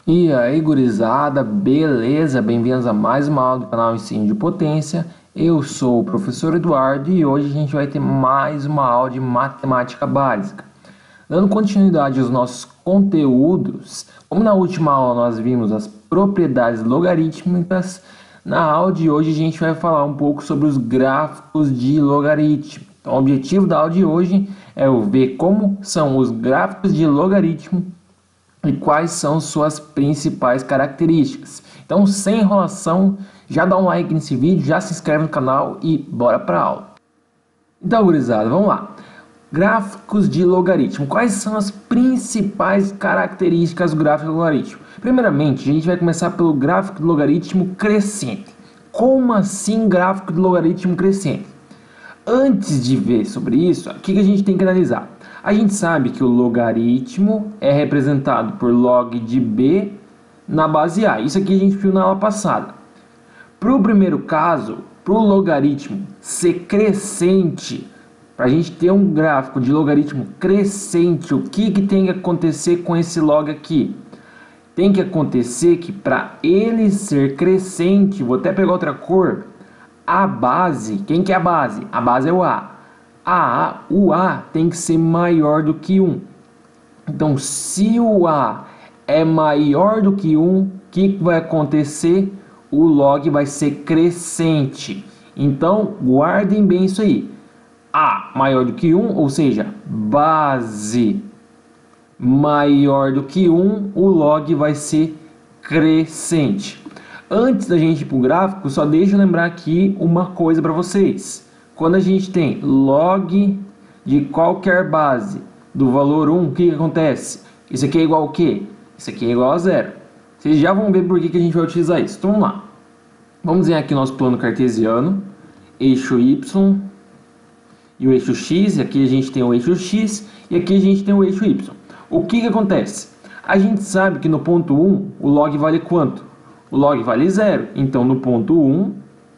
E aí, gurizada, beleza? Bem-vindos a mais uma aula do canal Ensino de Potência. Eu sou o professor Eduardo e hoje a gente vai ter mais uma aula de matemática básica. Dando continuidade aos nossos conteúdos, como na última aula nós vimos as propriedades logarítmicas, na aula de hoje a gente vai falar um pouco sobre os gráficos de logaritmo. Então, o objetivo da aula de hoje é ver como são os gráficos de logaritmo e quais são suas principais características. Então, sem enrolação, já dá um like nesse vídeo, já se inscreve no canal e bora para a aula. Então, gurizada, vamos lá. Gráficos de logaritmo. Quais são as principais características do gráfico de logaritmo? Primeiramente, a gente vai começar pelo gráfico de logaritmo crescente. Como assim gráfico de logaritmo crescente? Antes de ver sobre isso, o que a gente tem que analisar? A gente sabe que o logaritmo é representado por log de b na base a. Isso aqui a gente viu na aula passada. Para o primeiro caso, para o logaritmo ser crescente, para a gente ter um gráfico de logaritmo crescente, o que tem que acontecer com esse log aqui? Tem que acontecer que para ele ser crescente, vou até pegar outra cor, a base, quem que é a base? A base é o A. O A tem que ser maior do que 1. Então, se o A é maior do que 1, o que vai acontecer? O log vai ser crescente. Então, guardem bem isso aí. A maior do que 1, ou seja, base maior do que 1, o log vai ser crescente. Antes da gente ir para o gráfico, só deixa eu lembrar aqui uma coisa para vocês. Quando a gente tem log de qualquer base do valor 1, o que acontece? Isso aqui é igual a quê? Isso aqui é igual a zero. Vocês já vão ver por que a gente vai utilizar isso. Então vamos lá. Vamos desenhar aqui nosso plano cartesiano. Eixo Y e o eixo X. Aqui a gente tem o eixo X e aqui a gente tem o eixo Y. O que acontece? A gente sabe que no ponto 1 o log vale quanto? O log vale 0. Então no ponto 1,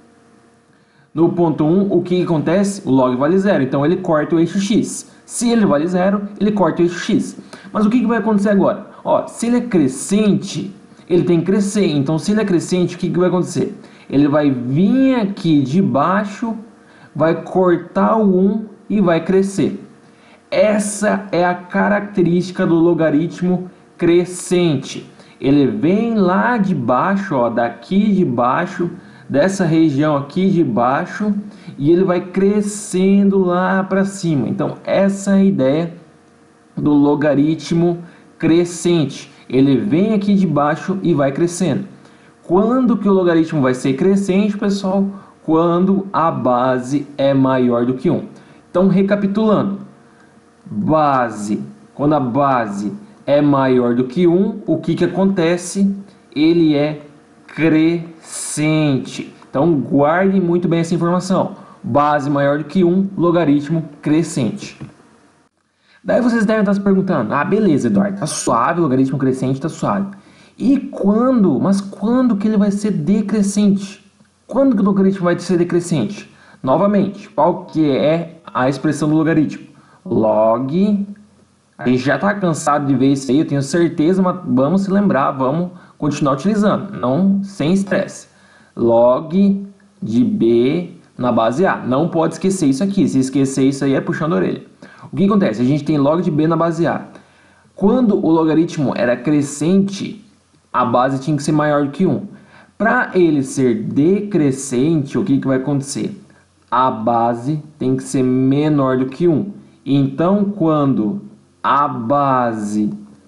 o que acontece? O log vale 0. Então ele corta o eixo X. Se ele vale 0, ele corta o eixo X. Mas o que vai acontecer agora? Ó, se ele é crescente, ele tem que crescer. Então se ele é crescente, o que vai acontecer? Ele vai vir aqui de baixo, vai cortar o 1 e vai crescer. Essa é a característica do logaritmo crescente. Ele vem lá de baixo, ó, daqui de baixo, dessa região aqui de baixo, e ele vai crescendo lá para cima. Então, essa é a ideia do logaritmo crescente. Ele vem aqui de baixo e vai crescendo. Quando que o logaritmo vai ser crescente, pessoal? Quando a base é maior do que 1. Então, recapitulando. Base, quando a base é maior do que 1, o que acontece? Ele é crescente. Então guardem muito bem essa informação. Base maior do que 1, logaritmo crescente. Daí vocês devem estar se perguntando, beleza, Eduardo, tá suave, logaritmo crescente tá suave. E quando? Mas quando que ele vai ser decrescente? Quando que o logaritmo vai ser decrescente? Novamente, qual que é a expressão do logaritmo? Log, a gente já está cansado de ver isso aí, eu tenho certeza, mas vamos se lembrar, vamos continuar utilizando, não sem estresse. Log de B na base A, não pode esquecer isso aqui, se esquecer isso aí é puxando a orelha. O que acontece? A gente tem log de B na base A. Quando o logaritmo era crescente, a base tinha que ser maior do que 1. Para ele ser decrescente, o que vai acontecer? A base tem que ser menor do que 1. Então, quando a base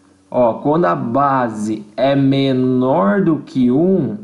é menor do que 1,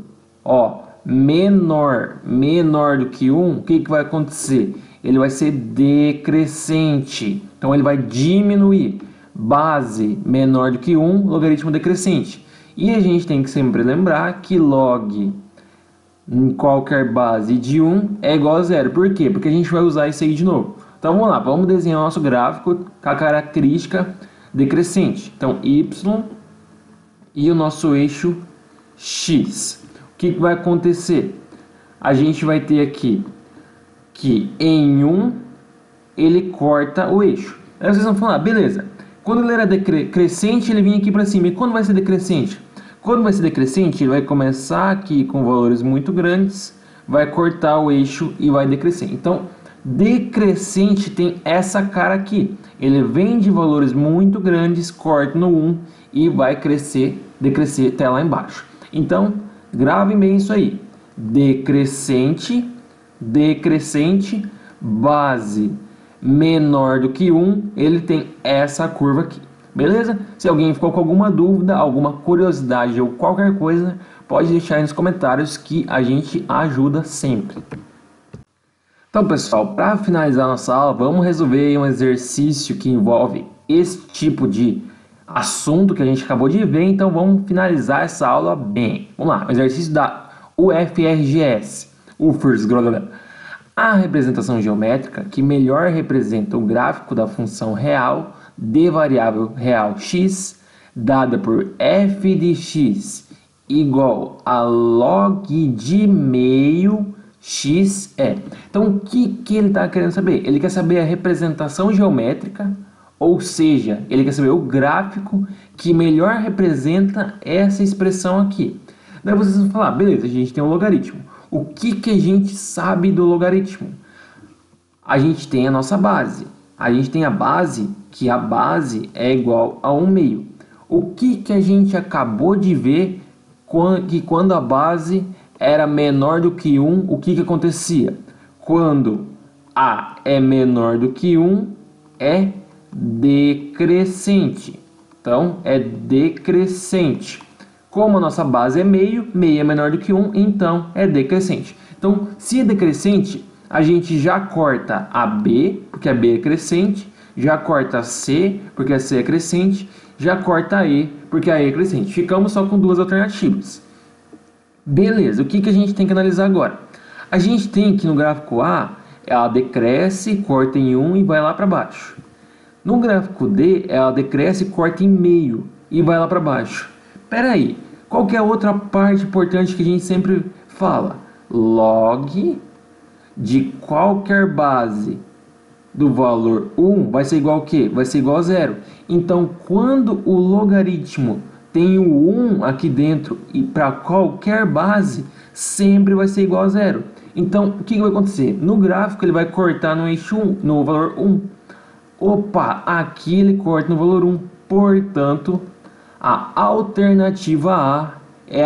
menor do que 1, o que vai acontecer? Ele vai ser decrescente. Então, ele vai diminuir. Base menor do que 1, logaritmo decrescente. E a gente tem que sempre lembrar que log em qualquer base de 1 é igual a 0. Por quê? Porque a gente vai usar isso aí de novo. Então vamos lá, vamos desenhar o nosso gráfico com a característica decrescente. Então Y e o nosso eixo X. O que vai acontecer? A gente vai ter aqui que em 1 ele corta o eixo. Aí vocês vão falar, beleza, quando ele era decrescente ele vinha aqui para cima. E quando vai ser decrescente? Quando vai ser decrescente, ele vai começar aqui com valores muito grandes, vai cortar o eixo e vai decrescer. Então, decrescente tem essa cara aqui. Ele vem de valores muito grandes, corta no 1 e vai decrescer até lá embaixo. Então, gravem bem isso aí. Decrescente, decrescente, base menor do que 1, ele tem essa curva aqui. Beleza? Se alguém ficou com alguma dúvida, alguma curiosidade ou qualquer coisa, pode deixar aí nos comentários que a gente ajuda sempre. Então, pessoal, para finalizar nossa aula, vamos resolver um exercício que envolve esse tipo de assunto que a gente acabou de ver. Então, vamos finalizar essa aula bem. Vamos lá, o exercício da UFRGS. A representação geométrica que melhor representa o gráfico da função real de variável real x, dada por f de x igual a log de meio x é. Então, o que ele está querendo saber? Ele quer saber a representação geométrica, ou seja, ele quer saber o gráfico que melhor representa essa expressão aqui. Daí vocês vão falar, beleza, a gente tem um logaritmo. O que a gente sabe do logaritmo? A gente tem a nossa base. A gente tem a base, que a base é igual a 1 meio. O que a gente acabou de ver, que quando a base era menor do que 1, o que acontecia? Quando A é menor do que 1, é decrescente. Então, é decrescente. Como a nossa base é meio, meio é menor do que 1, então é decrescente. Então, se é decrescente, a gente já corta a B, porque a B é crescente, já corta a C, porque a C é crescente, já corta a E, porque a E é crescente. Ficamos só com duas alternativas. Beleza, o que a gente tem que analisar agora? A gente tem que no gráfico A, ela decresce, corta em 1 e vai lá para baixo. No gráfico D, ela decresce, corta em meio e vai lá para baixo. Espera aí, qual que é a outra parte importante que a gente sempre fala? Log de qualquer base do valor 1 vai ser igual a quê? Vai ser igual a 0. Então, quando o logaritmo tem o 1 aqui dentro e para qualquer base, sempre vai ser igual a 0. Então, o que vai acontecer? No gráfico, ele vai cortar no eixo 1, no valor 1. Opa, aqui ele corta no valor 1. Portanto, a alternativa A é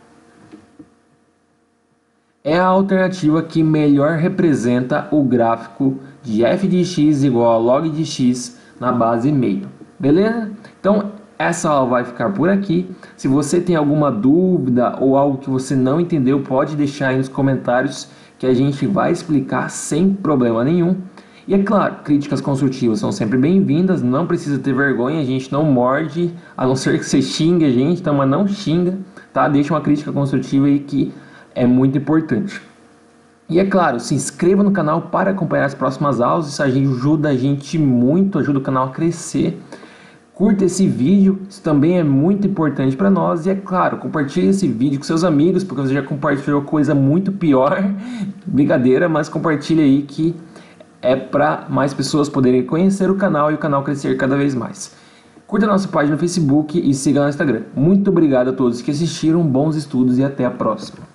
a alternativa que melhor representa o gráfico de f de x igual a log de x na base meio. Beleza? Então, essa aula vai ficar por aqui. Se você tem alguma dúvida ou algo que você não entendeu, pode deixar aí nos comentários que a gente vai explicar sem problema nenhum. E é claro, críticas construtivas são sempre bem-vindas, não precisa ter vergonha, a gente não morde, a não ser que você xingue a gente, então, mas não xinga, tá? Deixa uma crítica construtiva aí que é muito importante. E é claro, se inscreva no canal para acompanhar as próximas aulas, isso ajuda a gente muito, ajuda o canal a crescer. Curta esse vídeo, isso também é muito importante para nós. E é claro, compartilhe esse vídeo com seus amigos, porque você já compartilhou coisa muito pior. Brincadeira, mas compartilhe aí que é para mais pessoas poderem conhecer o canal e o canal crescer cada vez mais. Curta a nossa página no Facebook e siga no Instagram. Muito obrigado a todos que assistiram, bons estudos e até a próxima.